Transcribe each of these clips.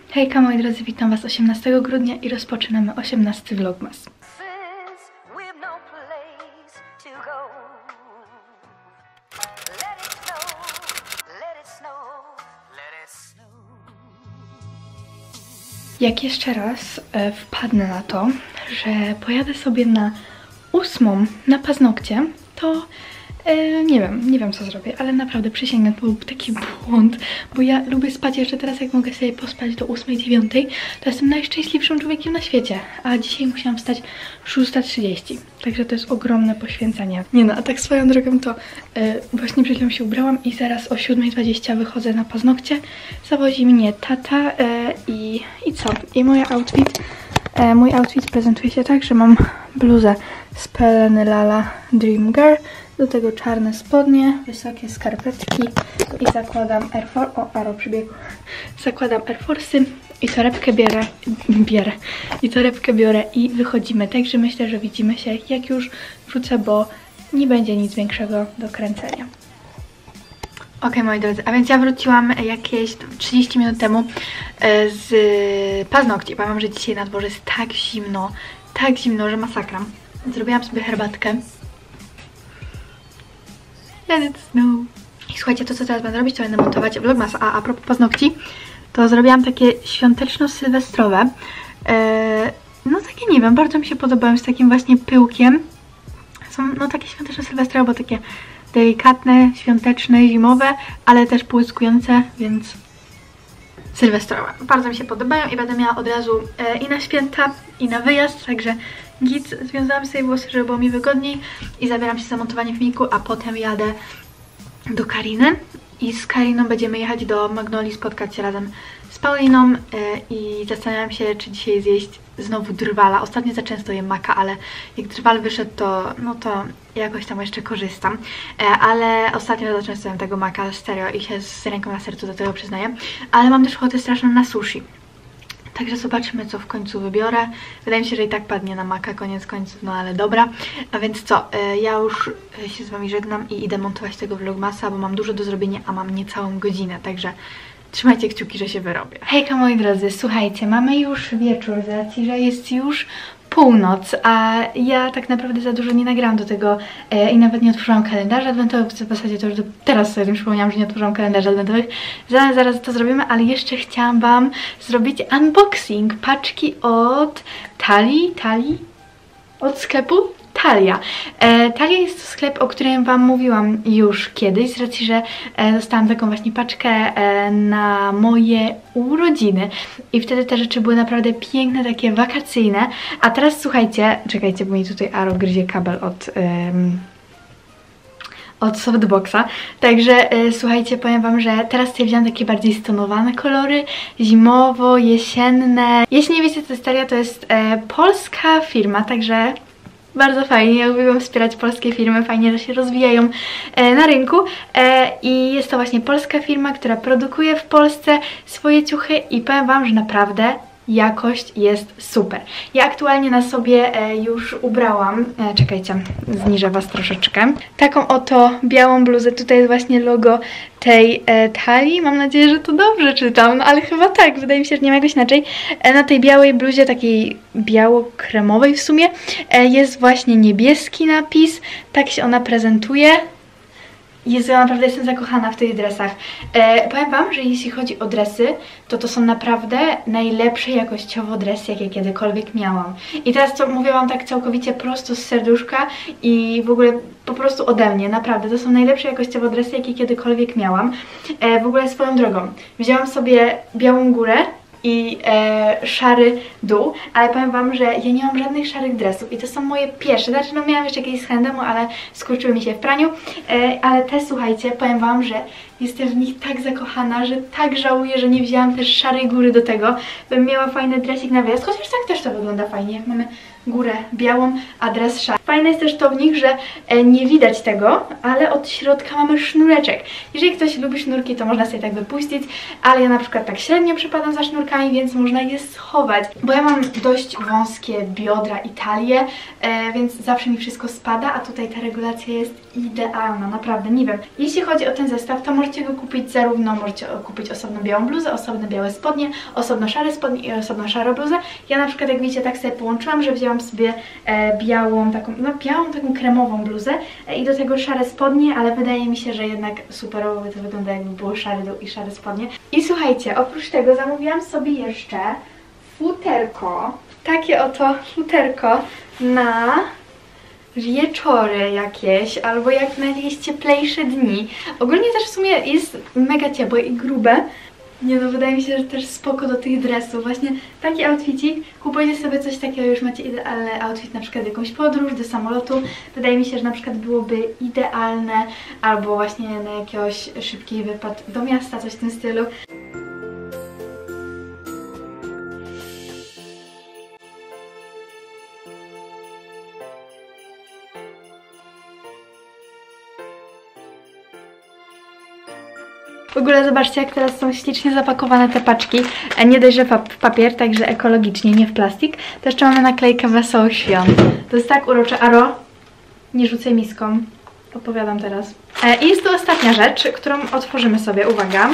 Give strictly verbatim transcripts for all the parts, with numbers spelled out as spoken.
Hejka moi drodzy, witam was osiemnastego grudnia i rozpoczynamy osiemnasty vlogmas. Jak jeszcze raz e, wpadnę na to, że pojadę sobie na ósmą na paznokcie, to e, nie wiem, nie wiem co zrobię, ale naprawdę przysięgam, to był taki błąd, bo ja lubię spać jeszcze teraz, jak mogę sobie pospać do ósmej, dziewiątej, to jestem najszczęśliwszym człowiekiem na świecie, a dzisiaj musiałam wstać szósta trzydzieści, także to jest ogromne poświęcenie. Nie no, a tak swoją drogą to e, właśnie przed chwilą się ubrałam i zaraz o siódmej dwadzieścia wychodzę na paznokcie, zawozi mnie tata e, i, i co? I mój outfit, e, mój outfit prezentuje się tak, że mam bluzę z Peleny Lala Dream Girl, do tego czarne spodnie, wysokie skarpetki i zakładam Air Force, o Aro przybiegł, zakładam Air Force'y i torebkę biorę, bierę, i torebkę biorę i wychodzimy, także myślę, że widzimy się jak już wrócę, bo nie będzie nic większego do kręcenia. Ok, moi drodzy, a więc ja wróciłam jakieś trzydzieści minut temu z paznokci. Powiem, że dzisiaj na dworze jest tak zimno, tak zimno, że masakra. Zrobiłam sobie herbatkę. Let it snow. I słuchajcie, to co teraz będę robić, to będę montować vlogmas. A a propos paznokci, to zrobiłam takie świąteczno-sylwestrowe. Eee, no takie, nie wiem, bardzo mi się podobają, z takim właśnie pyłkiem. Są no takie świąteczno-sylwestrowe, bo takie delikatne, świąteczne, zimowe, ale też połyskujące, więc sylwestrowe. Bardzo mi się podobają i będę miała od razu e, i na święta, i na wyjazd, także git, związałam sobie włosy, żeby było mi wygodniej i zabieram się za montowanie filmiku, a potem jadę do Kariny i z Kariną będziemy jechać do Magnolii, spotkać się razem z Pauliną e, i zastanawiam się, czy dzisiaj zjeść znowu drwala. Ostatnio za często jem maka, ale jak drwal wyszedł, to no to jakoś tam jeszcze korzystam. E, ale ostatnio za często jem tego maka, serio, i się z ręką na sercu do tego przyznaję. Ale mam też ochotę straszną na sushi. Także zobaczymy, co w końcu wybiorę. Wydaje mi się, że i tak padnie na maka, koniec końców, no ale dobra. A więc co, ja już się z wami żegnam i idę montować tego vlogmasa, bo mam dużo do zrobienia, a mam niecałą godzinę, także trzymajcie kciuki, że się wyrobię. Hejka moi drodzy, słuchajcie, mamy już wieczór z racji, że jest już północ, a ja tak naprawdę za dużo nie nagrałam do tego e, i nawet nie otworzyłam kalendarza adwentowych, w zasadzie to już do, teraz sobie przypomniałam, że nie otworzyłam kalendarza adwentowych, zaraz, zaraz to zrobimy, ale jeszcze chciałam wam zrobić unboxing paczki od Tali, Tali? Od sklepu Talia. E, Talia jest to sklep, o którym wam mówiłam już kiedyś, z racji, że e, dostałam taką właśnie paczkę e, na moje urodziny i wtedy te rzeczy były naprawdę piękne, takie wakacyjne, a teraz słuchajcie, czekajcie, bo mi tutaj Aro gryzie kabel od... Um, od softboxa, także e, słuchajcie, powiem wam, że teraz tutaj wziąłam takie bardziej stonowane kolory, zimowo, jesienne. Jeśli nie wiecie, co jest Talia, to jest e, polska firma, także bardzo fajnie, ja uwielbiam wspierać polskie firmy, fajnie, że się rozwijają e, na rynku e, i jest to właśnie polska firma, która produkuje w Polsce swoje ciuchy i powiem wam, że naprawdę jakość jest super. Ja aktualnie na sobie e, już ubrałam, e, czekajcie, zniżę was troszeczkę, taką oto białą bluzę, tutaj jest właśnie logo tej e, Talii, mam nadzieję, że to dobrze czytam, no ale chyba tak, wydaje mi się, że nie ma jakoś inaczej. E, na tej białej bluzie, takiej biało-kremowej w sumie, e, jest właśnie niebieski napis, tak się ona prezentuje. Jezu, ja naprawdę jestem zakochana w tych dresach. E, powiem wam, że jeśli chodzi o dresy, to to są naprawdę najlepsze jakościowo dresy, jakie kiedykolwiek miałam. I teraz to mówię wam tak całkowicie prosto z serduszka i w ogóle po prostu ode mnie, naprawdę. To są najlepsze jakościowo dresy, jakie kiedykolwiek miałam. E, w ogóle swoją drogą. Wzięłam sobie białą górę i e, szary dół, ale powiem wam, że ja nie mam żadnych szarych dresów i to są moje pierwsze, znaczy no miałam jeszcze jakieś z handemu, ale skurczyły mi się w praniu, e, ale te, słuchajcie, powiem wam, że jestem w nich tak zakochana, że tak żałuję, że nie wzięłam też szarej góry do tego, bym miała fajny dresik na wyjazd, chociaż tak też to wygląda fajnie, jak mamy górę białą, a dres szary. Fajne jest też to w nich, że nie widać tego, ale od środka mamy sznureczek. Jeżeli ktoś lubi sznurki, to można sobie tak wypuścić, ale ja na przykład tak średnio przypadam za sznurkami, więc można je schować. Bo ja mam dość wąskie biodra i talię, e, więc zawsze mi wszystko spada, a tutaj ta regulacja jest idealna, naprawdę, nie wiem. Jeśli chodzi o ten zestaw, to możecie go kupić zarówno, możecie kupić osobno białą bluzę, osobno białe spodnie, osobno szare spodnie i osobno szarą bluzę. Ja na przykład, jak widzicie, tak sobie połączyłam, że wzięłam sobie e, białą, taką, no białą, taką kremową bluzę e, i do tego szare spodnie, ale wydaje mi się, że jednak superowo to wygląda, jakby było szary dół i szare spodnie. I słuchajcie, oprócz tego zamówiłam sobie jeszcze futerko, takie oto futerko na wieczory jakieś, albo jak na jakieś cieplejsze dni. Ogólnie też w sumie jest mega ciepłe i grube. Nie no, wydaje mi się, że też spoko do tych dresów. Właśnie taki outfitik, kupujcie sobie coś takiego, już macie idealny outfit, na przykład jakąś podróż do samolotu. Wydaje mi się, że na przykład byłoby idealne, albo właśnie na jakiegoś szybki wypad do miasta, coś w tym stylu. W ogóle zobaczcie, jak teraz są ślicznie zapakowane te paczki. Nie dość, że w papier, także ekologicznie, nie w plastik. To jeszcze mamy naklejkę Wesołych Świąt. To jest tak urocze. Aro, nie rzucaj miską. Opowiadam teraz. I jest to ostatnia rzecz, którą otworzymy sobie. Uwaga.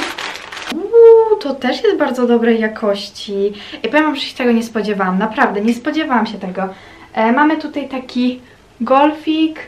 Uuu, to też jest bardzo dobrej jakości. I powiem wam, że się tego nie spodziewałam. Naprawdę, nie spodziewałam się tego. Mamy tutaj taki golfik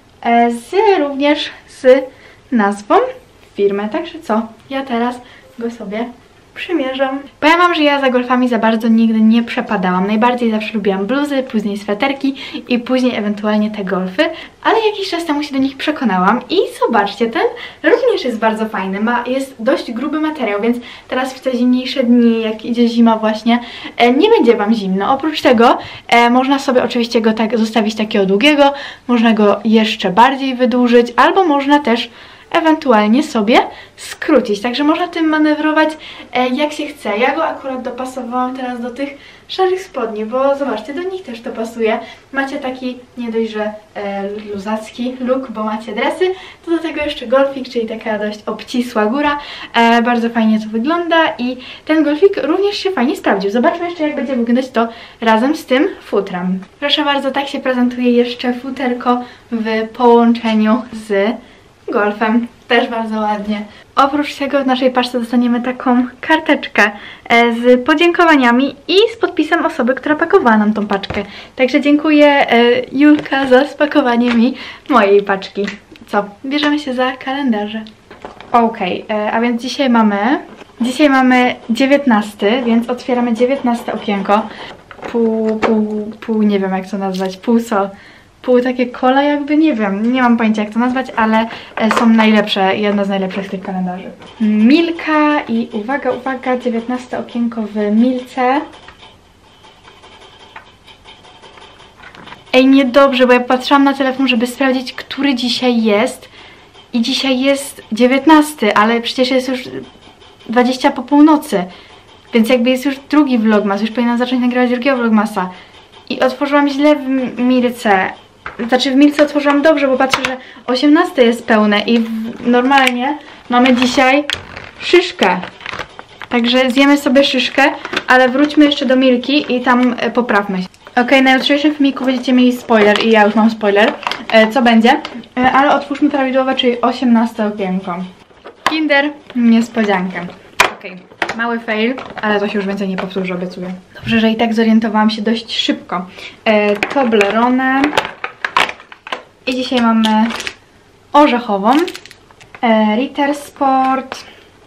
z również z nazwą firmę, także co? Ja teraz go sobie przymierzam. Powiem wam, że ja za golfami za bardzo nigdy nie przepadałam. Najbardziej zawsze lubiłam bluzy, później sweterki i później ewentualnie te golfy, ale jakiś czas temu się do nich przekonałam i zobaczcie, ten również jest bardzo fajny. Ma, jest dość gruby materiał, więc teraz w te zimniejsze dni, jak idzie zima właśnie, e, nie będzie wam zimno. Oprócz tego e, można sobie oczywiście go tak zostawić takiego długiego, można go jeszcze bardziej wydłużyć, albo można też ewentualnie sobie skrócić, także można tym manewrować e, jak się chce. Ja go akurat dopasowałam teraz do tych szarych spodni, bo zobaczcie, do nich też to pasuje. Macie taki nie dość, że e, luzacki look, bo macie dresy, to do tego jeszcze golfik, czyli taka dość obcisła góra. E, bardzo fajnie to wygląda i ten golfik również się fajnie sprawdził. Zobaczmy jeszcze, jak będzie wyglądać to razem z tym futrem. Proszę bardzo, tak się prezentuje jeszcze futerko w połączeniu z golfem. Też bardzo ładnie. Oprócz tego w naszej paczce dostaniemy taką karteczkę z podziękowaniami i z podpisem osoby, która pakowała nam tą paczkę. Także dziękuję Julka za spakowanie mi mojej paczki. Co? Bierzemy się za kalendarze. Okej, okay, a więc dzisiaj mamy... Dzisiaj mamy dziewiętnasty, więc otwieramy dziewiętnaste okienko. Pół, pół, pół, nie wiem jak to nazwać, pół co? Pół takie kola jakby, nie wiem, nie mam pojęcia jak to nazwać, ale są najlepsze, jedno z najlepszych tych kalendarzy. Milka i uwaga, uwaga, dziewiętnaste okienko w Milce. Ej, niedobrze, bo ja patrzyłam na telefon, żeby sprawdzić, który dzisiaj jest. I dzisiaj jest dziewiętnasty, ale przecież jest już dwadzieścia po północy. Więc jakby jest już drugi vlogmas, już powinnam zacząć nagrywać drugiego vlogmasa. I otworzyłam źle w Milce. Znaczy w Milce otworzyłam dobrze, bo patrzę, że osiemnaste jest pełne i w, normalnie mamy dzisiaj szyszkę. Także zjemy sobie szyszkę, ale wróćmy jeszcze do Milki i tam e, poprawmy się. Ok, na jutrzejszym filmiku będziecie mieli spoiler i ja już mam spoiler, e, co będzie. E, ale otwórzmy prawidłowe, czyli osiemnaste okienko. Kinder niespodziankę. Ok, mały fail, ale to się już więcej nie powtórzy, obiecuję. Dobrze, że i tak zorientowałam się dość szybko. E, Toblerone. I dzisiaj mamy orzechową. E, Ritter Sport.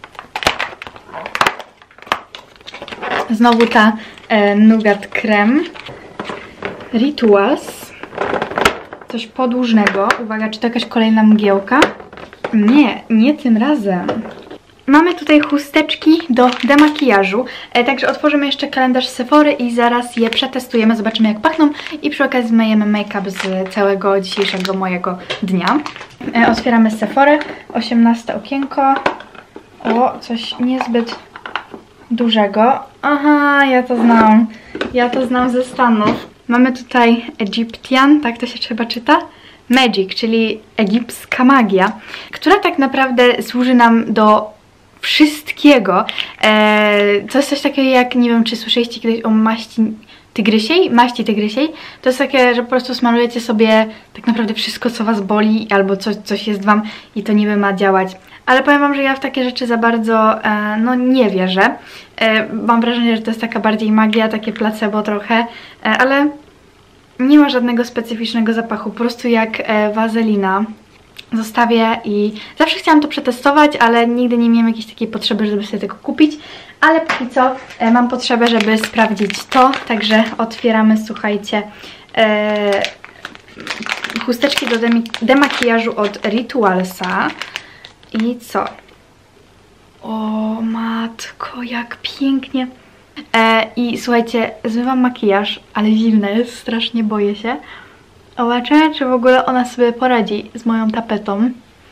Znowu ta e, Nougat Creme. Rituals. Coś podłużnego. Uwaga, czy to jakaś kolejna mgiełka? Nie, nie tym razem. Mamy tutaj chusteczki do demakijażu, e, także otworzymy jeszcze kalendarz Sephory i zaraz je przetestujemy, zobaczymy jak pachną i przy okazji zmyjemy make-up z całego dzisiejszego mojego dnia. E, otwieramy Sephorę, osiemnaste okienko. O, coś niezbyt dużego. Aha, ja to znam. Ja to znam ze Stanów. Mamy tutaj Egyptian, tak to się chyba czyta? Magic, czyli egipska magia, która tak naprawdę służy nam do wszystkiego. Eee, to jest coś takiego jak, nie wiem, czy słyszeliście kiedyś o maści tygrysiej? Maści tygrysiej. To jest takie, że po prostu smarujecie sobie tak naprawdę wszystko, co was boli, albo coś, coś jest wam i to niby ma działać. Ale powiem wam, że ja w takie rzeczy za bardzo, e, no nie wierzę. E, mam wrażenie, że to jest taka bardziej magia, takie placebo trochę, e, ale nie ma żadnego specyficznego zapachu, po prostu jak e, wazelina. Zostawię i zawsze chciałam to przetestować, ale nigdy nie miałam jakiejś takiej potrzeby, żeby sobie tego kupić. Ale póki co e, mam potrzebę, żeby sprawdzić to, także otwieramy, słuchajcie, e, chusteczki do demakijażu od Ritualsa. I co? O matko, jak pięknie. E, I słuchajcie, zmywam makijaż, ale zimna jest, strasznie boję się. Zobaczymy, czy w ogóle ona sobie poradzi z moją tapetą.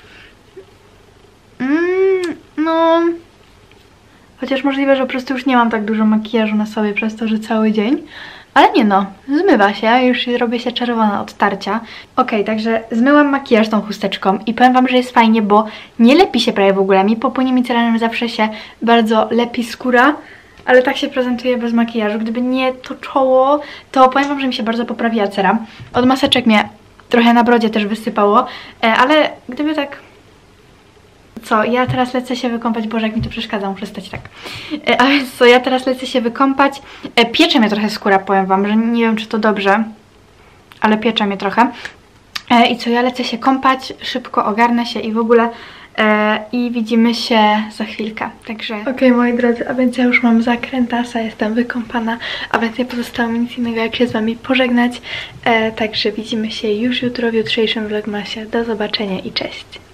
Mm, no... Chociaż możliwe, że po prostu już nie mam tak dużo makijażu na sobie przez to, że cały dzień. Ale nie no, zmywa się, już robię się czerwona od tarcia. Ok, także zmyłam makijaż tą chusteczką i powiem wam, że jest fajnie, bo nie lepi się prawie w ogóle. Mi po płynie micelarnym zawsze się bardzo lepi skóra, ale tak się prezentuje bez makijażu. Gdyby nie to czoło, to powiem wam, że mi się bardzo poprawiła cera. Od maseczek mnie trochę na brodzie też wysypało, ale gdyby tak... Co, ja teraz lecę się wykąpać, Boże, jak mi to przeszkadza, muszę stać tak. E, a więc co, ja teraz lecę się wykąpać. E, piecze mnie trochę skóra, powiem wam, że nie wiem, czy to dobrze, ale piecze mnie trochę. E, I co, ja lecę się kąpać, szybko ogarnę się i w ogóle e, i widzimy się za chwilkę, także... Okej, okay, moi drodzy, a więc ja już mam zakrętasa, jestem wykąpana, a więc nie pozostało mi nic innego, jak się z wami pożegnać. E, także widzimy się już jutro w jutrzejszym vlogmasie. Do zobaczenia i cześć!